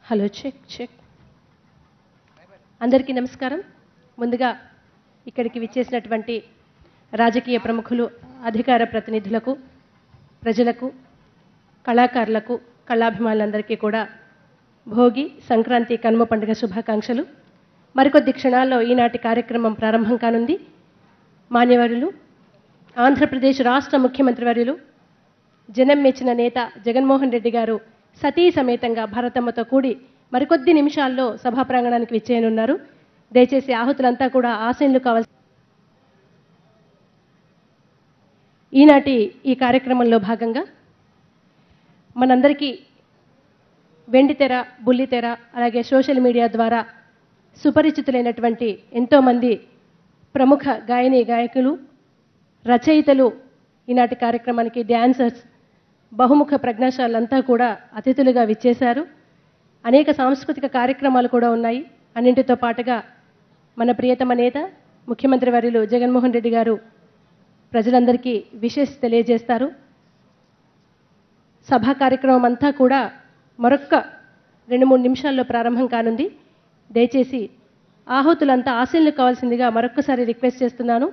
Hello check అందరికీ నమస్కారం. ముందుగా ఇక్కడికి విచ్చేసినటువంటి రాజకీయ ప్రముఖులు, అధికార ప్రతినిధులకు, ప్రజలకు, కళాకారులకు, కళాభిమానులందరికీ కూడా భోగి, సంక్రాంతి, కనుమ పండుగ శుభాకాంక్షలు. మరికొద్ది క్షణాల్లో ఈనాటి కార్యక్రమం ప్రారంభం కానుంది. మాన్యవరులు, ఆంధ్రప్రదేశ్ రాష్ట్ర ముఖ్యమంత్రి వర్యులు, జనం మెచ్చిన నేత జగన్మోహన్ రెడ్డి గారు సతీ సమేతంగా భారతమ్మతో కూడి మరికొద్ది నిమిషాల్లో సభా ప్రాంగణానికి విచ్చేయనున్నారు. దయచేసి ఆహుతులంతా కూడా ఆసీనులు కావాల్సి. ఈనాటి ఈ కార్యక్రమంలో భాగంగా మనందరికీ వెండితెర, బుల్లితెర, అలాగే సోషల్ మీడియా ద్వారా సుపరిచితులైనటువంటి ఎంతోమంది ప్రముఖ గాయని గాయకులు, రచయితలు ఈనాటి కార్యక్రమానికి, డ్యాన్సర్స్, బహుముఖ ప్రజ్ఞాశాలంతా కూడా అతిథులుగా విచ్చేశారు. అనేక సాంస్కృతిక కార్యక్రమాలు కూడా ఉన్నాయి. అన్నింటితో పాటుగా మన ప్రియతమ నేత ముఖ్యమంత్రి వర్యులు జగన్మోహన్ రెడ్డి గారు ప్రజలందరికీ విషెస్ తెలియజేస్తారు. సభా కార్యక్రమం అంతా కూడా మరొక్క 2-3 నిమిషాల్లో ప్రారంభం కానుంది. దయచేసి ఆహుతులంతా ఆశీనులు కావాల్సిందిగా మరొక్కసారి రిక్వెస్ట్ చేస్తున్నాను.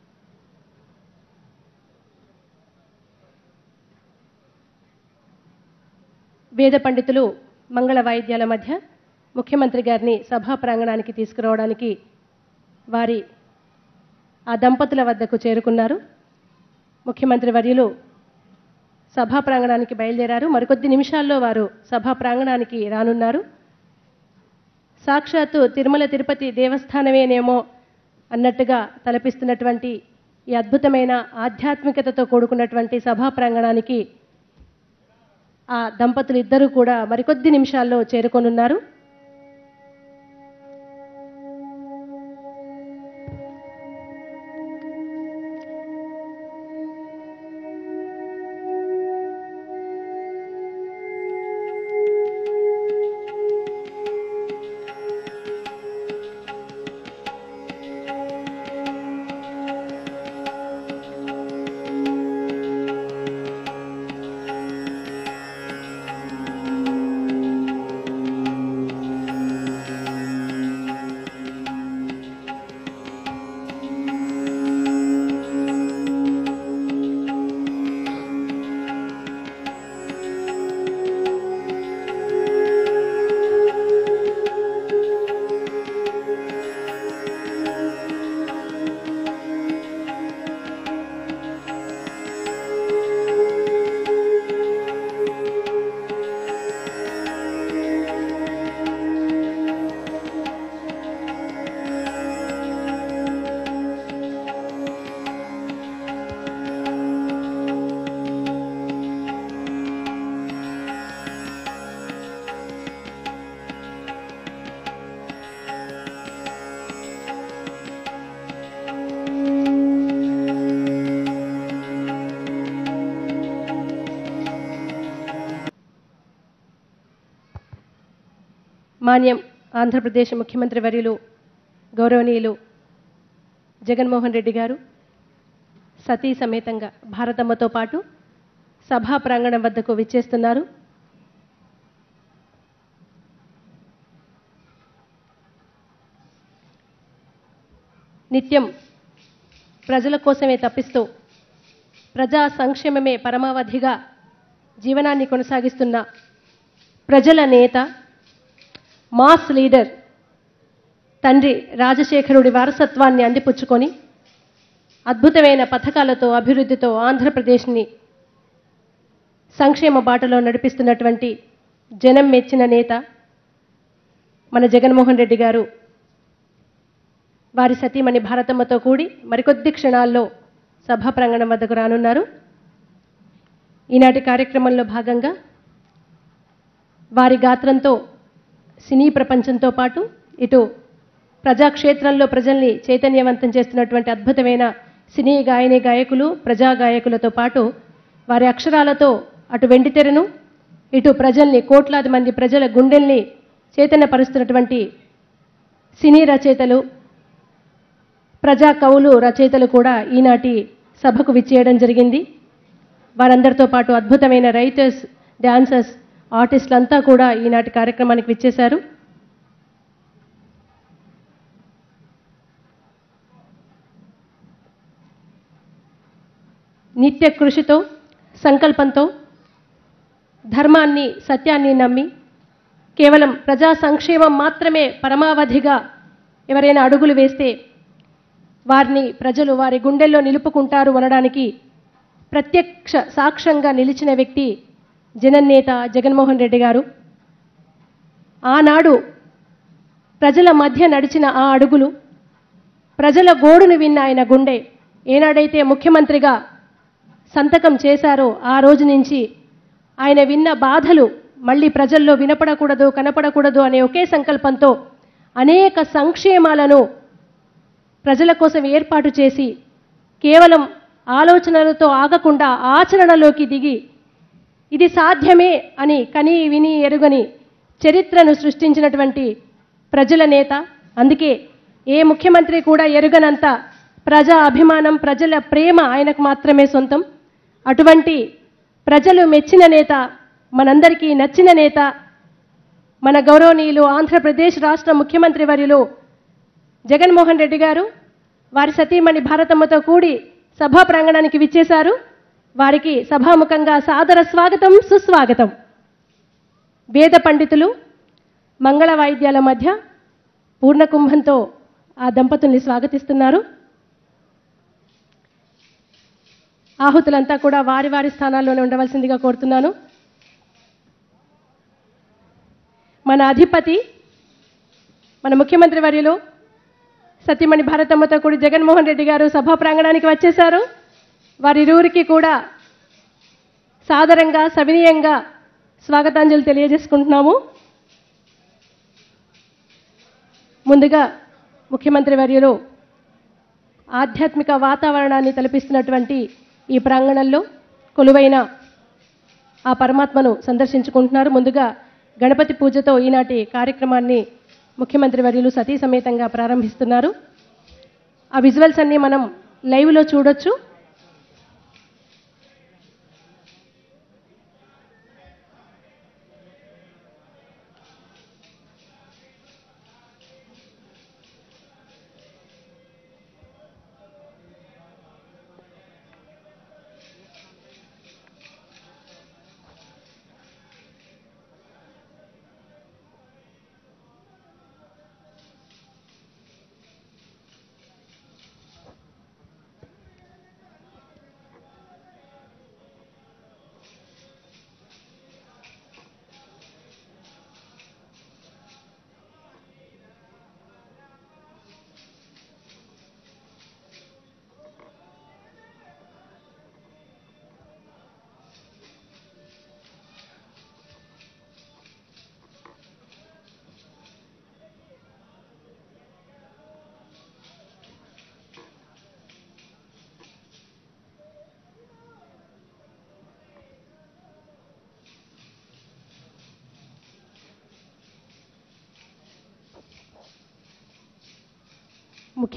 వేద పండితులు మంగళ వాయిద్యాల మధ్య ముఖ్యమంత్రి గారిని సభా ప్రాంగణానికి తీసుకురావడానికి వారి ఆ దంపతుల వద్దకు చేరుకున్నారు. ముఖ్యమంత్రి వర్యులు సభా ప్రాంగణానికి బయలుదేరారు. మరికొద్ది నిమిషాల్లో వారు సభా ప్రాంగణానికి రానున్నారు. సాక్షాత్తు తిరుమల తిరుపతి దేవస్థానమేనేమో అన్నట్టుగా తలపిస్తున్నటువంటి ఈ అద్భుతమైన ఆధ్యాత్మికతతో కూడుకున్నటువంటి సభా ప్రాంగణానికి ఆ దంపతులు ఇద్దరూ కూడా మరికొద్ది నిమిషాల్లో చేరుకొనున్నారు. మాన్యం ఆంధ్రప్రదేశ్ ముఖ్యమంత్రి వర్యులు గౌరవనీయులు జగన్మోహన్ రెడ్డి గారు సతీ సమేతంగా భారతమ్మతో పాటు సభా ప్రాంగణం వద్దకు విచ్చేస్తున్నారు. నిత్యం ప్రజల కోసమే తప్పిస్తూ ప్రజా సంక్షేమమే పరమావధిగా జీవనాన్ని కొనసాగిస్తున్న ప్రజల నేత, మాస్ లీడర్ తండ్రి రాజశేఖరుడి వారసత్వాన్ని అందిపుచ్చుకొని అద్భుతమైన పథకాలతో, అభివృద్ధితో ఆంధ్రప్రదేశ్ని సంక్షేమ బాటలో నడిపిస్తున్నటువంటి జనం మెచ్చిన నేత మన జగన్మోహన్ రెడ్డి గారు వారి సతీమణి భారతమ్మతో కూడి మరికొద్ది క్షణాల్లో సభా ప్రాంగణం వద్దకు రానున్నారు. ఈనాటి కార్యక్రమంలో భాగంగా వారి గాత్రంతో సినీ ప్రపంచంతో పాటు ఇటు ప్రజాక్షేత్రంలో ప్రజల్ని చైతన్యవంతం చేస్తున్నటువంటి అద్భుతమైన సినీ గాయని గాయకులు, ప్రజా గాయకులతో పాటు వారి అక్షరాలతో అటు వెండితెరను, ఇటు ప్రజల్ని, కోట్లాది మంది ప్రజల గుండెల్ని చైతన్యపరుస్తున్నటువంటి సినీ రచయితలు, ప్రజా కవులు, రచయితలు కూడా ఈనాటి సభకు విచ్చేయడం జరిగింది. వారందరితో పాటు అద్భుతమైన రైటర్స్, డాన్సర్స్, ఆర్టిస్టులంతా కూడా ఈనాటి కార్యక్రమానికి విచ్చేశారు. నిత్య కృషితో, సంకల్పంతో, ధర్మాన్ని, సత్యాన్ని నమ్మి కేవలం ప్రజా సంక్షేమం మాత్రమే పరమావధిగా ఎవరైనా అడుగులు వేస్తే వారిని ప్రజలు వారి గుండెల్లో నిలుపుకుంటారు అనడానికి ప్రత్యక్ష సాక్ష్యంగా నిలిచిన వ్యక్తి జననేత జగన్మోహన్ రెడ్డి గారు. ఆనాడు ప్రజల మధ్య నడిచిన ఆ అడుగులు, ప్రజల గోడును విన్న ఆయన గుండె ఏనాడైతే ముఖ్యమంత్రిగా సంతకం చేశారో ఆ రోజు నుంచి ఆయన విన్న బాధలు మళ్ళీ ప్రజల్లో వినపడకూడదు, కనపడకూడదు అనే ఒకే సంకల్పంతో అనేక సంక్షేమాలను ప్రజల కోసం ఏర్పాటు చేసి కేవలం ఆలోచనలతో ఆగకుండా ఆచరణలోకి దిగి ఇది సాధ్యమే అని కని విని ఎరుగని చరిత్రను సృష్టించినటువంటి ప్రజల నేత. అందుకే ఏ ముఖ్యమంత్రి కూడా ఎరుగనంత ప్రజా అభిమానం, ప్రజల ప్రేమ ఆయనకు మాత్రమే సొంతం. అటువంటి ప్రజలు మెచ్చిన నేత, మనందరికీ నచ్చిన నేత, మన గౌరవనీయులు ఆంధ్రప్రదేశ్ రాష్ట్ర ముఖ్యమంత్రి వర్యులు జగన్మోహన్ రెడ్డి గారు వారి సతీమణి భారతమ్మతో కూడి సభా ప్రాంగణానికి విచ్చేశారు. వారికి సభాముఖంగా సాదర స్వాగతం, సుస్వాగతం. వేద పండితులు మంగళ వాయిద్యాల మధ్య పూర్ణకుంభంతో ఆ దంపతుల్ని స్వాగతిస్తున్నారు. ఆహుతులంతా కూడా వారి వారి స్థానాల్లోనే ఉండవలసిందిగా కోరుతున్నాను. మన అధిపతి, మన ముఖ్యమంత్రి వర్యులు సతీమణి భారతమ్మతో కూడి జగన్మోహన్ రెడ్డి గారు సభా ప్రాంగణానికి వచ్చేశారు. వారిరువురికి కూడా సాదరంగా, సవినీయంగా స్వాగతాంజలి తెలియజేసుకుంటున్నాము. ముందుగా ముఖ్యమంత్రి వర్యులు ఆధ్యాత్మిక వాతావరణాన్ని తలపిస్తున్నటువంటి ఈ ప్రాంగణంలో కొలువైన ఆ పరమాత్మను సందర్శించుకుంటున్నారు. ముందుగా గణపతి పూజతో ఈనాటి కార్యక్రమాన్ని ముఖ్యమంత్రి వర్యులు సతీ సమేతంగా ప్రారంభిస్తున్నారు. ఆ విజువల్స్ అన్నీ మనం లైవ్లో చూడొచ్చు.